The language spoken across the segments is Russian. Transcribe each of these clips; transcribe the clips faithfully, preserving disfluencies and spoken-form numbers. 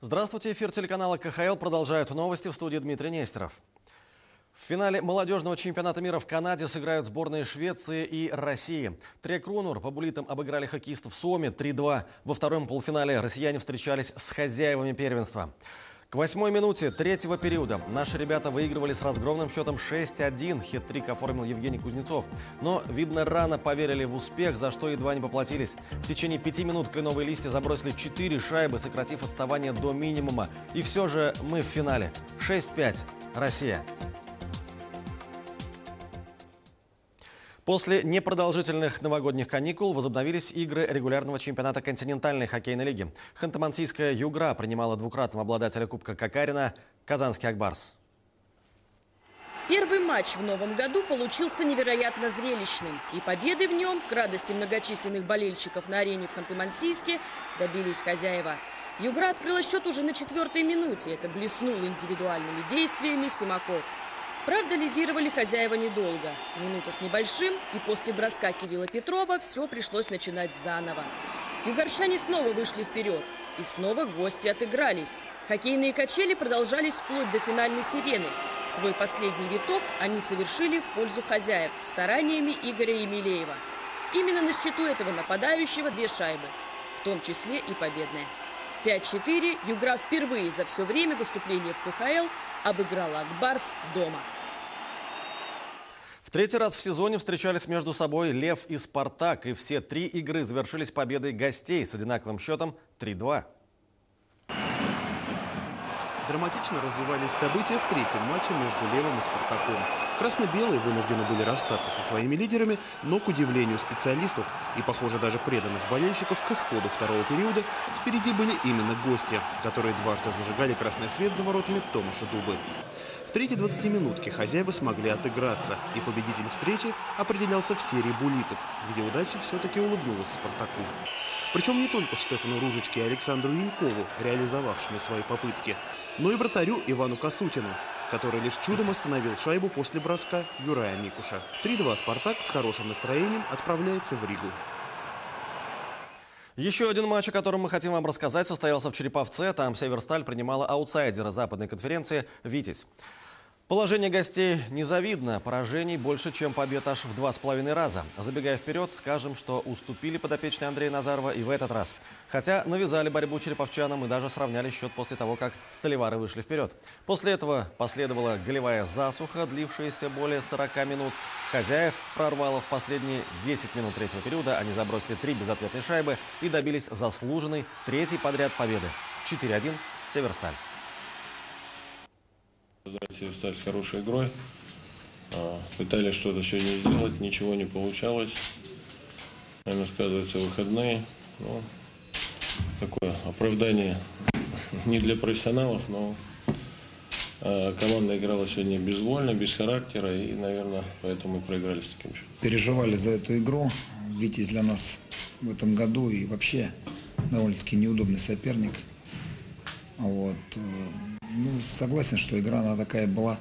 Здравствуйте, эфир телеканала ка ха эл продолжают новости, в студии Дмитрий Нестеров. В финале молодежного чемпионата мира в Канаде сыграют сборные Швеции и России. Трек Рунур по буллитам обыграли хоккеистов Суоми три-два. Во втором полуфинале россияне встречались с хозяевами первенства. К восьмой минуте третьего периода наши ребята выигрывали с разгромным счетом шесть-один. Хет-трик оформил Евгений Кузнецов. Но, видно, рано поверили в успех, за что едва не поплатились. В течение пяти минут кленовые листья забросили четыре шайбы, сократив отставание до минимума. И все же мы в финале. шесть-пять. Россия. После непродолжительных новогодних каникул возобновились игры регулярного чемпионата континентальной хоккейной лиги. Ханты-Мансийская «Югра» принимала двукратного обладателя Кубка Кокарина Казанский «Акбарс». Первый матч в новом году получился невероятно зрелищным. И победы в нем, к радости многочисленных болельщиков на арене в Ханты-Мансийске, добились хозяева. «Югра» открыла счет уже на четвертой минуте. Это блеснул индивидуальными действиями Симаков. Правда, лидировали хозяева недолго. Минута с небольшим, и после броска Кирилла Петрова все пришлось начинать заново. Югорчане снова вышли вперед. И снова гости отыгрались. Хоккейные качели продолжались вплоть до финальной сирены. Свой последний виток они совершили в пользу хозяев стараниями Игоря Емелеева. Именно на счету этого нападающего две шайбы, в том числе и победная. пять-четыре. Югра впервые за все время выступления в ка ха эл обыграла «Акбарс» дома. В третий раз в сезоне встречались между собой «Лев» и «Спартак». И все три игры завершились победой гостей с одинаковым счетом три-два. Драматично развивались события в третьем матче между «Левом» и «Спартаком». Красно-белые вынуждены были расстаться со своими лидерами, но, к удивлению специалистов и, похоже, даже преданных болельщиков, к исходу второго периода впереди были именно гости, которые дважды зажигали красный свет за воротами Томаша Дубы. В третьей двадцатиминутке хозяева смогли отыграться, и победитель встречи определялся в серии буллитов, где удача все-таки улыбнулась «Спартаку». Причем не только Штефану Ружичке и Александру Янькову, реализовавшими свои попытки, но и вратарю Ивану Косутину, который лишь чудом остановил шайбу после броска Юрая Микуша. три-два «Спартак» с хорошим настроением отправляется в Ригу. Еще один матч, о котором мы хотим вам рассказать, состоялся в Череповце. Там «Северсталь» принимала аутсайдера западной конференции «Витязь». Положение гостей незавидно. Поражений больше, чем побед аж в два с половиной раза. Забегая вперед, скажем, что уступили подопечные Андрея Назарова и в этот раз. Хотя навязали борьбу череповчанам и даже сравняли счет после того, как сталевары вышли вперед. После этого последовала голевая засуха, длившаяся более сорока минут. Хозяев прорвало в последние десять минут третьего периода. Они забросили три безответные шайбы и добились заслуженной третьей подряд победы. четыре-один «Северсталь». Северсталь с хорошей игрой. Пытались что-то сегодня сделать, ничего не получалось. Наверное, сказываются выходные. Ну, такое оправдание не для профессионалов, но команда играла сегодня безвольно, без характера, и, наверное, поэтому мы проиграли с таким счетом. Переживали за эту игру. Витязь для нас в этом году и вообще довольно-таки неудобный соперник. Вот. Ну, согласен, что игра она такая была,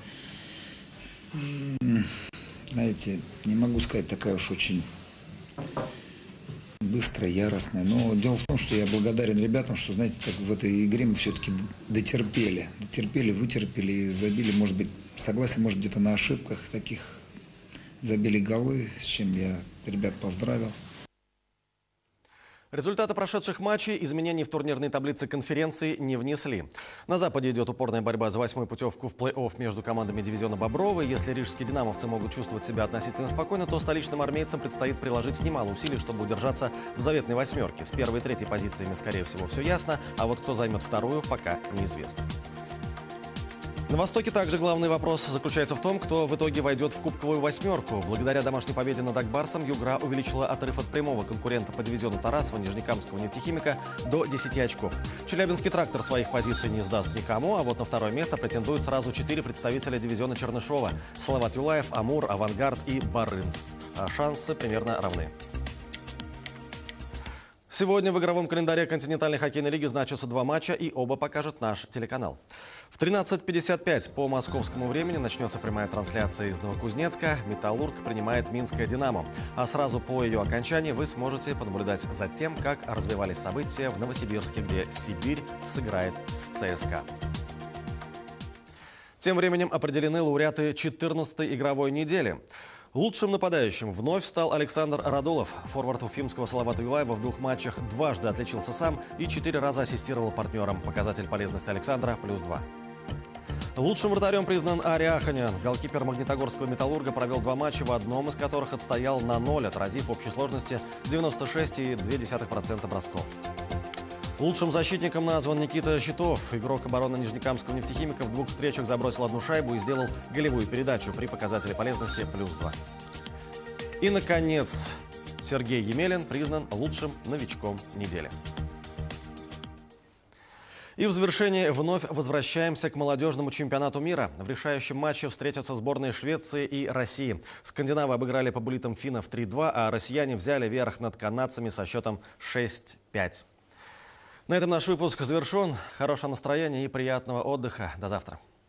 знаете, не могу сказать, такая уж очень быстрая, яростная. Но дело в том, что я благодарен ребятам, что, знаете, так в этой игре мы все-таки дотерпели. Дотерпели, вытерпели и забили, может быть, согласен, может, где-то на ошибках таких забили голы, с чем я ребят поздравил. Результаты прошедших матчей изменений в турнирной таблице конференции не внесли. На Западе идет упорная борьба за восьмую путевку в плей-офф между командами дивизиона «Бобровы». Если рижские динамовцы могут чувствовать себя относительно спокойно, то столичным армейцам предстоит приложить немало усилий, чтобы удержаться в заветной восьмерке. С первой и третьей позициями, скорее всего, все ясно, а вот кто займет вторую, пока неизвестно. На Востоке также главный вопрос заключается в том, кто в итоге войдет в кубковую восьмерку. Благодаря домашней победе над «Акбарсом» «Югра» увеличила отрыв от прямого конкурента по дивизиону Тарасова, Нижнекамского нефтехимика, до десяти очков. Челябинский «Трактор» своих позиций не сдаст никому, а вот на второе место претендуют сразу четыре представителя дивизиона Чернышова – Салават Юлаев, Амур, Авангард и Барынс. А шансы примерно равны. Сегодня в игровом календаре континентальной хоккейной лиги значатся два матча, и оба покажет наш телеканал. В тринадцать пятьдесят пять по московскому времени начнется прямая трансляция из Новокузнецка. «Металлург» принимает Минское «Динамо». А сразу по ее окончании вы сможете понаблюдать за тем, как развивались события в Новосибирске, где «Сибирь» сыграет с ЦСКА. Тем временем определены лауреаты четырнадцатой игровой недели. Лучшим нападающим вновь стал Александр Радулов. Форвард уфимского Салавата Юлаева в двух матчах дважды отличился сам и четыре раза ассистировал партнерам. Показатель полезности Александра – плюс два. Лучшим вратарем признан Ари Аханян. Голкипер магнитогорского «Металлурга» провел два матча, в одном из которых отстоял на ноль, отразив в общей сложности девяносто шесть целых две десятых процента бросков. Лучшим защитником назван Никита Щитов. Игрок обороны Нижнекамского «Нефтехимика» в двух встречах забросил одну шайбу и сделал голевую передачу при показателе полезности плюс два. И, наконец, Сергей Емелин признан лучшим новичком недели. И в завершении вновь возвращаемся к молодежному чемпионату мира. В решающем матче встретятся сборные Швеции и России. Скандинавы обыграли по буллитам финнов три-два, а россияне взяли верх над канадцами со счетом шесть пять. На этом наш выпуск завершен. Хорошего настроения и приятного отдыха. До завтра.